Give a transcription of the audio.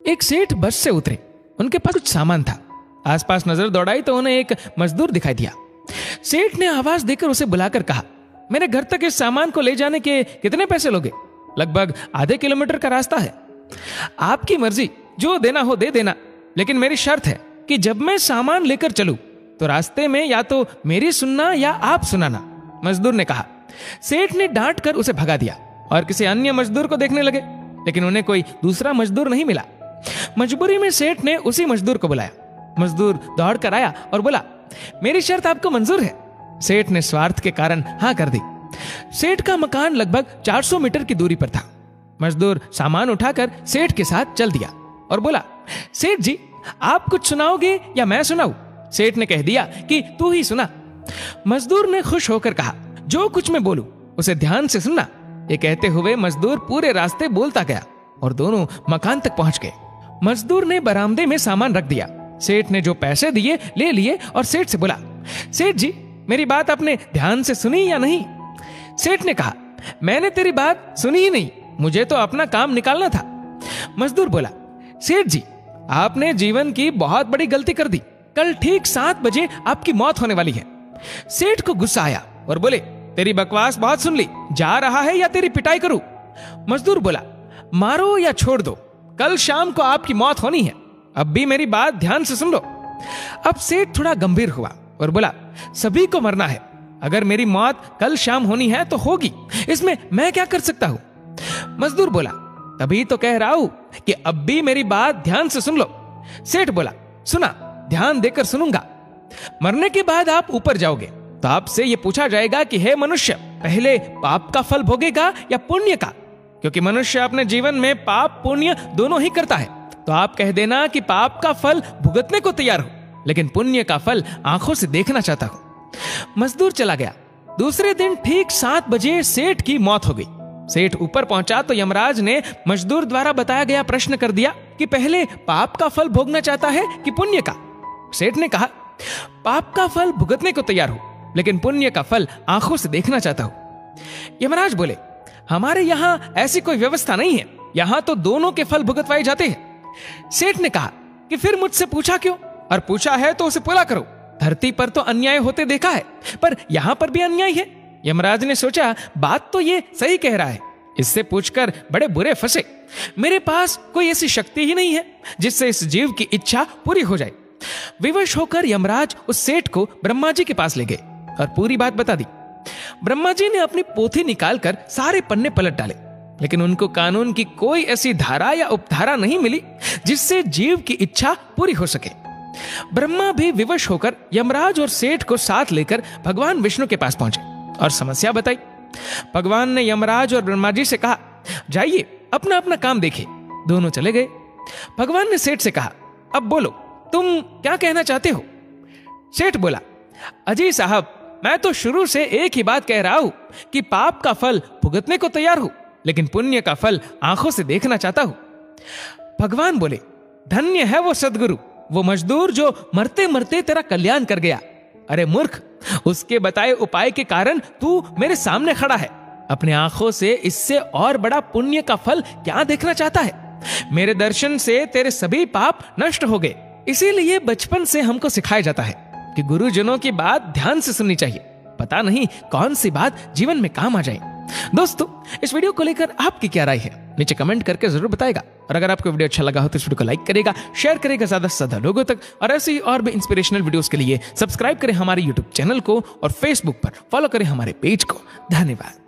एक सेठ बस से उतरे। उनके पास कुछ सामान था। आसपास नजर दौड़ाई तो उन्हें एक मजदूर दिखाई दिया। सेठ ने आवाज देकर उसे बुलाकर कहा, मेरे घर तक इस सामान को ले जाने के कितने पैसे लोगे? लगभग आधे किलोमीटर का रास्ता है। आपकी मर्जी, जो देना हो दे देना, लेकिन मेरी शर्त है कि जब मैं सामान लेकर चलूं तो रास्ते में या तो मेरी सुनना या आप सुनाना। मजदूर ने कहा। सेठ ने डांट कर उसे भगा दिया और किसी अन्य मजदूर को देखने लगे, लेकिन उन्हें कोई दूसरा मजदूर नहीं मिला। मजबूरी में सेठ ने उसी मजदूर को बुलाया। मजदूर दौड़ कर आया और बोला, मेरी शर्त आपको मंजूर है? सेठ ने स्वार्थ के कारण हाँ कर दी। सेठ का मकान लगभग 400 मीटर की दूरी पर था। मजदूर सामान उठाकर सेठ के साथ चल दिया और बोला, सेठ जी आप कुछ सुनाओगे या मैं सुनाऊं? सेठ ने कह दिया कि तू ही सुना। मजदूर ने खुश होकर कहा, जो कुछ मैं बोलूं उसे ध्यान से सुनना। ये कहते हुए मजदूर पूरे रास्ते बोलता गया और दोनों मकान तक पहुंच गए। मजदूर ने बरामदे में सामान रख दिया। सेठ ने जो पैसे दिए ले लिए और सेठ से बोला, सेठ जी मेरी बात आपने ध्यान से सुनी या नहीं? सेठ ने कहा, मैंने तेरी बात सुनी ही नहीं, मुझे तो अपना काम निकालना था। मजदूर बोला, सेठ जी आपने जीवन की बहुत बड़ी गलती कर दी। कल ठीक 7 बजे आपकी मौत होने वाली है। सेठ को गुस्सा आया और बोले, तेरी बकवास बहुत सुन ली, जा रहा है या तेरी पिटाई करूं? मजदूर बोला, मारो या छोड़ दो, कल शाम को आपकी मौत होनी है। अब भी मेरी बात ध्यान से सुन लो। अब सेठ थोड़ा गंभीर हुआ और बोला, सभी को मरना है। अगर मेरी मौत कल शाम होनी है तो होगी, इसमें मैं क्या कर सकता हूं? मजदूर बोला, तभी तो कह रहा हूं कि अब भी मेरी बात ध्यान से सुन लो। सेठ बोला, सुना, ध्यान देकर सुनूंगा। मरने के बाद आप ऊपर जाओगे तो आपसे यह पूछा जाएगा कि हे मनुष्य, पहले पाप का फल भोगेगा या पुण्य का? क्योंकि मनुष्य अपने जीवन में पाप पुण्य दोनों ही करता है। तो आप कह देना कि पाप का फल भुगतने को तैयार हो, लेकिन पुण्य का फल आंखों से देखना चाहता हूं। मजदूर चला गया। दूसरे दिन ठीक 7 बजे सेठ की मौत हो गई। सेठ ऊपर पहुंचा तो यमराज ने मजदूर द्वारा बताया गया प्रश्न कर दिया कि पहले पाप का फल भोगना चाहता है कि पुण्य का? सेठ ने कहा, पाप का फल भुगतने को तैयार हूं, लेकिन पुण्य का फल आंखों से देखना चाहता हूं। यमराज बोले, हमारे यहां ऐसी कोई व्यवस्था नहीं है, यहां तो दोनों के फल भुगतवाए जाते हैं। सेठ ने कहा कि फिर मुझसे पूछा क्यों? और पूछा है तो उसे पूरा करो। धरती पर तो अन्याय होते देखा है, पर यहां पर भी अन्याय है। यमराज ने सोचा, बात तो ये सही कह रहा है, इससे पूछकर बड़े बुरे फंसे। मेरे पास कोई ऐसी शक्ति ही नहीं है जिससे इस जीव की इच्छा पूरी हो जाए। विवश होकर यमराज उस सेठ को ब्रह्मा जी के पास ले गए और पूरी बात बता दी। ब्रह्मा जी ने अपनी पोथी निकालकर सारे पन्ने पलट डाले, लेकिन उनको कानून की कोई ऐसी धारा या उपधारा नहीं मिली जिससे जीव की इच्छा पूरी हो सके। ब्रह्मा भी विवश होकर यमराज और सेठ को साथ लेकर भगवान विष्णु के पास पहुंचे और समस्या बताई। भगवान ने यमराज और ब्रह्मा जी से कहा, जाइए अपना अपना काम देखिए। दोनों चले गए। भगवान ने सेठ से कहा, अब बोलो, तुम क्या कहना चाहते हो? सेठ बोला, अजी साहब, मैं तो शुरू से एक ही बात कह रहा हूं कि पाप का फल भुगतने को तैयार हूं, लेकिन पुण्य का फल आंखों से देखना चाहता हूं। भगवान बोले, धन्य है वो सदगुरु, वो मजदूर जो मरते मरते तेरा कल्याण कर गया। अरे मूर्ख, उसके बताए उपाय के कारण तू मेरे सामने खड़ा है। अपने आंखों से इससे और बड़ा पुण्य का फल क्या देखना चाहता है? मेरे दर्शन से तेरे सभी पाप नष्ट हो गए। इसीलिए बचपन से हमको सिखाया जाता है कि गुरुजनों की बात ध्यान से सुननी चाहिए। पता नहीं कौन सी बात जीवन में काम आ जाए। दोस्तों, इस वीडियो को लेकर आपकी क्या राय है? नीचे कमेंट करके जरूर बताएगा। और अगर आपको वीडियो अच्छा लगा हो तो इस वीडियो को लाइक करेगा, शेयर करेगा ज्यादा से ज्यादा लोगों तक। और ऐसी और भी इंस्पिरेशनल वीडियोस के लिए सब्सक्राइब करें हमारे यूट्यूब चैनल को और फेसबुक पर फॉलो करें हमारे पेज को। धन्यवाद।